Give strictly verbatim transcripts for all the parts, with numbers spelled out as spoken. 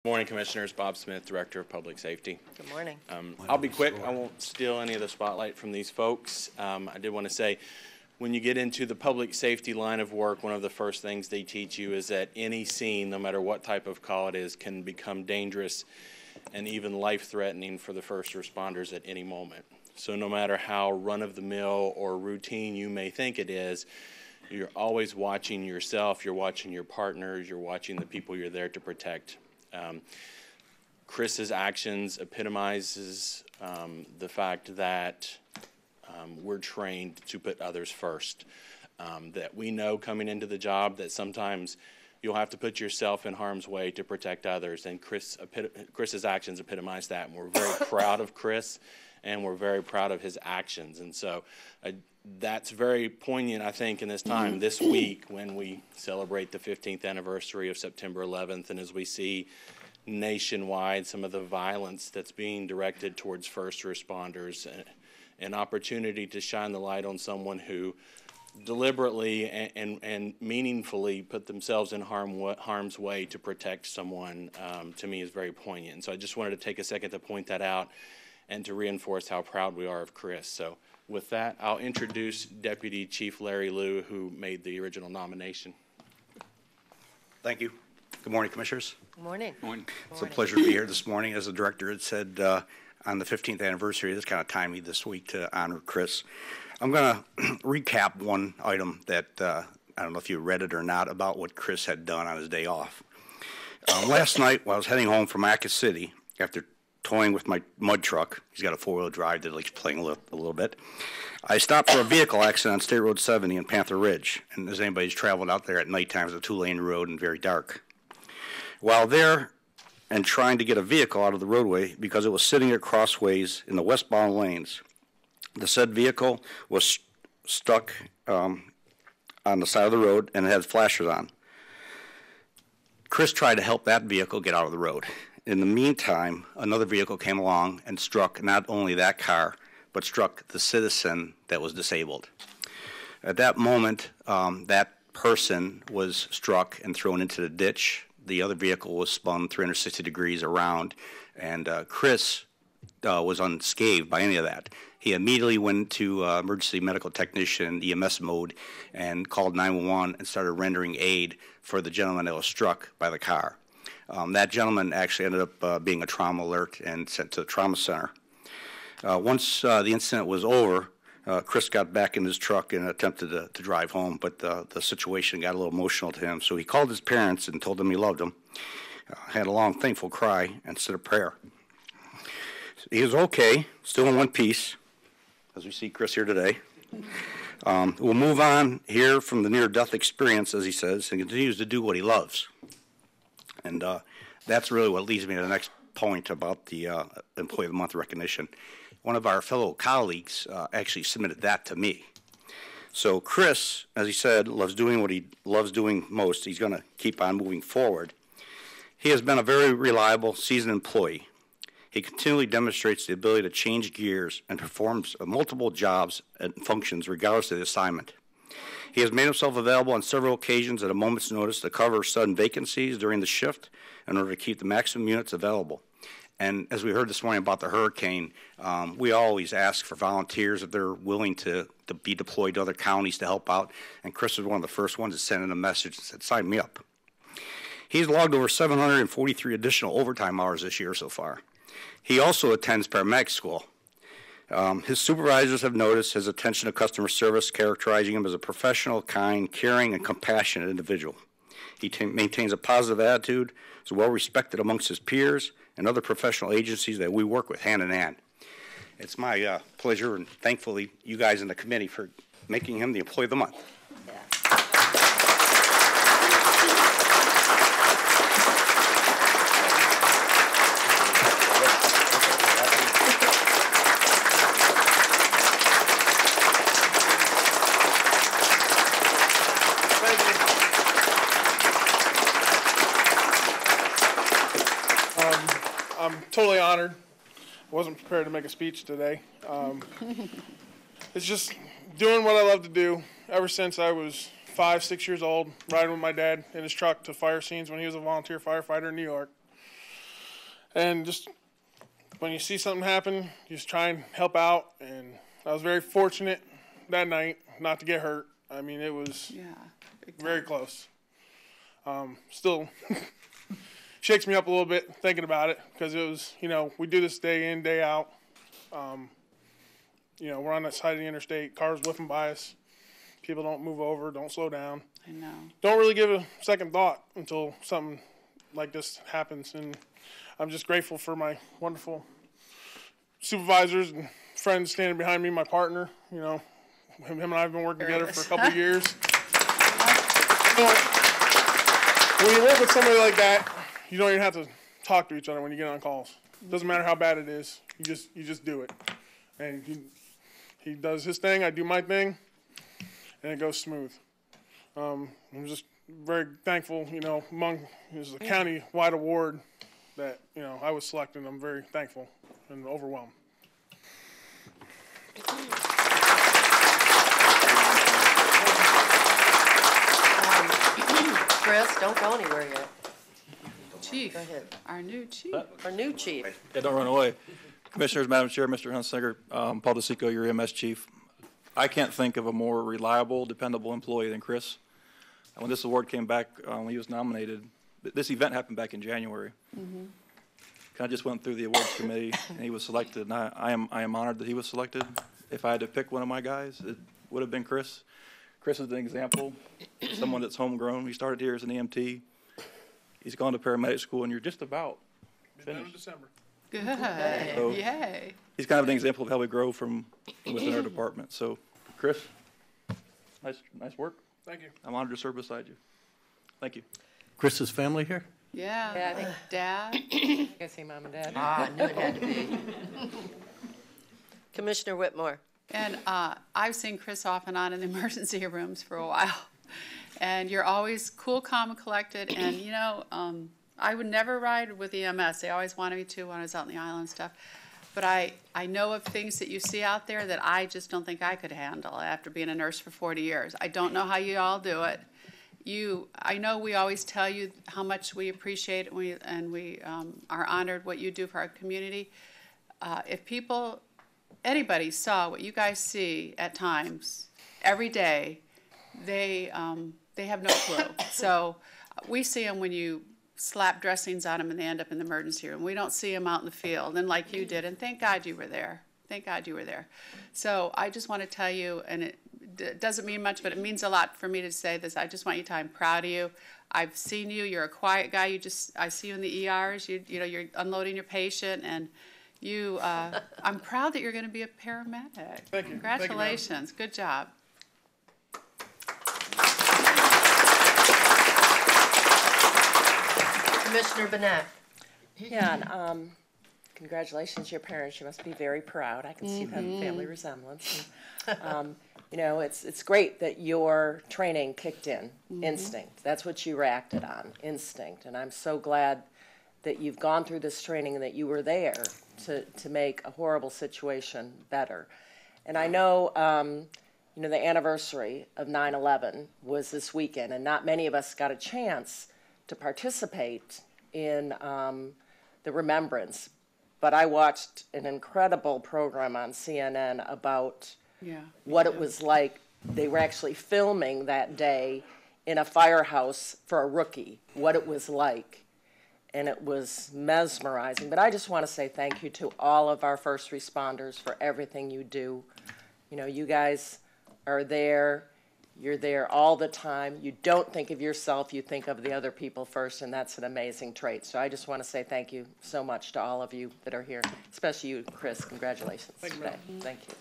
Good morning, Commissioners. Bob Smith, Director of Public Safety. Good morning. Um, I'll be quick. I won't steal any of the spotlight from these folks. Um, I did want to say, when you get into the public safety line of work, one of the first things they teach you is that any scene, no matter what type of call it is, can become dangerous and even life-threatening for the first responders at any moment. So no matter how run-of-the-mill or routine you may think it is, you're always watching yourself, you're watching your partners, you're watching the people you're there to protect. Um, Chris's actions epitomizes um, the fact that um, we're trained to put others first. Um, that we know coming into the job that sometimes you'll have to put yourself in harm's way to protect others, and Chris, Chris's actions epitomize that, and we're very proud of Chris, and we're very proud of his actions. And so uh, that's very poignant, I think, in this time, this week, when we celebrate the fifteenth anniversary of September eleventh, and as we see nationwide some of the violence that's being directed towards first responders, uh, an opportunity to shine the light on someone who deliberately and, and, and meaningfully put themselves in harm, harm's way to protect someone, um, to me is very poignant. And so I just wanted to take a second to point that out and to reinforce how proud we are of Chris. So with that, I'll introduce Deputy Chief Larry Liu, who made the original nomination. Thank you. Good morning, Commissioners. Good morning. Good morning. Good It's morning. a pleasure to be here this morning. As the Director had said, uh, on the fifteenth anniversary, it's kind of timely this week to honor Chris. I'm going to recap one item that, uh, I don't know if you read it or not, about what Chris had done on his day off. Um, last night, while I was heading home from Acca City, after towing with my mud truck, he's got a four-wheel drive that likes playing a little, a little bit, I stopped for a vehicle accident on State Road seventy in Panther Ridge. And as anybody's traveled out there at nighttime, it's a two-lane road and very dark. While there and trying to get a vehicle out of the roadway because it was sitting at crossways in the westbound lanes, the said vehicle was st stuck um, on the side of the road and it had flashers on. Chris tried to help that vehicle get out of the road. In the meantime, another vehicle came along and struck not only that car, but struck the citizen that was disabled. At that moment, um, that person was struck and thrown into the ditch. The other vehicle was spun three hundred sixty degrees around, and uh, Chris uh, was unscathed by any of that. He immediately went to uh, emergency medical technician E M S mode and called nine one one and started rendering aid for the gentleman that was struck by the car. Um, that gentleman actually ended up uh, being a trauma alert and sent to the trauma center. Uh, once uh, the incident was over, uh, Chris got back in his truck and attempted to, to drive home, but uh, the situation got a little emotional to him. So he called his parents and told them he loved them, uh, had a long, thankful cry, and said a prayer. He was okay, still in one piece, as we see Chris here today. Um, we'll move on here from the near-death experience, as he says, and continues to do what he loves. And uh, that's really what leads me to the next point about the uh, Employee of the Month recognition. One of our fellow colleagues uh, actually submitted that to me. So Chris, as he said, loves doing what he loves doing most. He's going to keep on moving forward. He has been a very reliable, seasoned employee. He continually demonstrates the ability to change gears and performs multiple jobs and functions regardless of the assignment. He has made himself available on several occasions at a moment's notice to cover sudden vacancies during the shift in order to keep the maximum units available. And as we heard this morning about the hurricane, um, we always ask for volunteers if they're willing to, to be deployed to other counties to help out. And Chris was one of the first ones to send in a message and said, sign me up. He's logged over seven hundred forty-three additional overtime hours this year so far. He also attends paramedic school. Um, his supervisors have noticed his attention to customer service, characterizing him as a professional, kind, caring, and compassionate individual. He maintains a positive attitude, is well respected amongst his peers and other professional agencies that we work with hand in hand. It's my uh, pleasure and thankfully you guys in the committee for making him the Employee of the Month. Yeah. I'm totally honored. I wasn't prepared to make a speech today. Um, it's just doing what I love to do ever since I was five, six years old, riding with my dad in his truck to fire scenes when he was a volunteer firefighter in New York. And just when you see something happen, you just try and help out. And I was very fortunate that night not to get hurt. I mean, it was Yeah. very close. Um, still shakes me up a little bit thinking about it because it was, you know, we do this day in, day out. Um, you know, we're on that side of the interstate, cars whipping by us. People don't move over, don't slow down. I know. Don't really give a second thought until something like this happens. And I'm just grateful for my wonderful supervisors and friends standing behind me, my partner. You know, him, him and I have been working There it together for a is. couple of years. You know, when you work with somebody like that, you don't even have to talk to each other when you get on calls. It doesn't matter how bad it is. You just you just do it. And he, he does his thing, I do my thing, and it goes smooth. Um, I'm just very thankful, you know, among, it was a county-wide award that, you know, I was selected. I'm very thankful and overwhelmed. Chris, don't go anywhere yet. Chief, Go ahead. our new chief. Our new chief. Yeah, don't run away. Commissioners, Madam Chair, Mister Hunsinger, um, Paul DeSico, your M S chief. I can't think of a more reliable, dependable employee than Chris. And when this award came back, uh, when he was nominated, th- this event happened back in January. Kind of just went through the awards committee, and he was selected. And I, I am I am honored that he was selected. If I had to pick one of my guys, it would have been Chris. Chris is an example, someone that's homegrown. He started here as an E M T. He's gone to paramedic school, and you're just about Be done in finished. December. Good. So- Yay. He's kind of an example of how we grow from within our department. So, Chris, nice, nice work. Thank you. I'm honored to serve beside you. Thank you. Chris's family here? Yeah. Daddy. Dad. I see mom and dad. Ah, I knew it had to be. Commissioner Whitmore. And uh, I've seen Chris off and on in the emergency rooms for a while. And you're always cool, calm, and collected. And, you know, um, I would never ride with E M S. They always wanted me to when I was out in the island and stuff. But I, I know of things that you see out there that I just don't think I could handle after being a nurse for forty years. I don't know how you all do it. You, I know we always tell you how much we appreciate it and we, and we um, are honored what you do for our community. Uh, if people, anybody saw what you guys see at times, every day, they, um, they have no clue. So we see them when you slap dressings on them and they end up in the emergency room. We don't see them out in the field, and like you did, and thank God you were there. Thank God you were there. So I just want to tell you, and it d- doesn't mean much, but it means a lot for me to say this. I just want you to, I'm proud of you. I've seen you. You're a quiet guy. You just, I see you in the E Rs. You, you know, you're unloading your patient, and you, uh, I'm proud that you're going to be a paramedic. Thank you. Thank you, ma'am. Congratulations. Good job. Commissioner Burnett. Yeah, and um, congratulations to your parents. You must be very proud. I can see that family resemblance. And, um, you know, it's it's great that your training kicked in. Instinct. That's what you acted on. Instinct. And I'm so glad that you've gone through this training and that you were there to to make a horrible situation better. And I know. Um, you know, the anniversary of nine eleven was this weekend, and not many of us got a chance to participate in um, the remembrance. But I watched an incredible program on C N N about Yeah. what it was like. They were actually filming that day in a firehouse for a rookie, what it was like. And it was mesmerizing. But I just want to say thank you to all of our first responders for everything you do. You know, you guys are there. You're there all the time. You don't think of yourself, you think of the other people first, and that's an amazing trait. So I just want to say thank you so much to all of you that are here, especially you, Chris. Congratulations Thank you, today. ma'am. Thank you.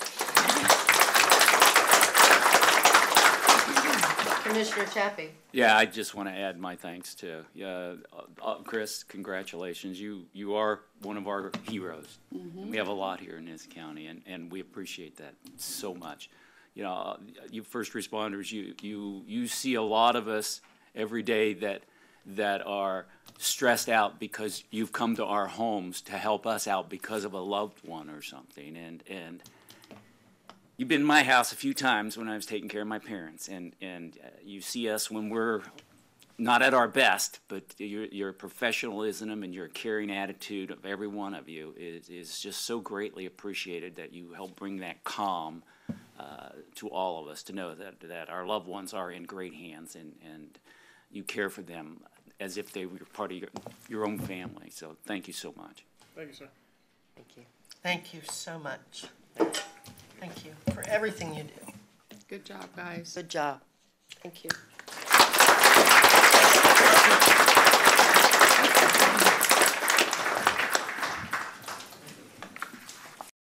Commissioner Chappie. Yeah, I just want to add my thanks to uh, uh, Chris. Congratulations, you you are one of our heroes. And we have a lot here in this county, and, and we appreciate that so much. You know, uh, you first responders, you you you see a lot of us every day that that are stressed out because you've come to our homes to help us out because of a loved one or something, and and. You've been in my house a few times when I was taking care of my parents, and, and uh, you see us when we're not at our best, but your, your professionalism and your caring attitude of every one of you is, is just so greatly appreciated that you help bring that calm uh, to all of us to know that, that our loved ones are in great hands and, and you care for them as if they were part of your, your own family. So thank you so much. Thank you, sir. Thank you. Thank you so much. Thank you for everything you do. Good job, guys. Good job. Thank you.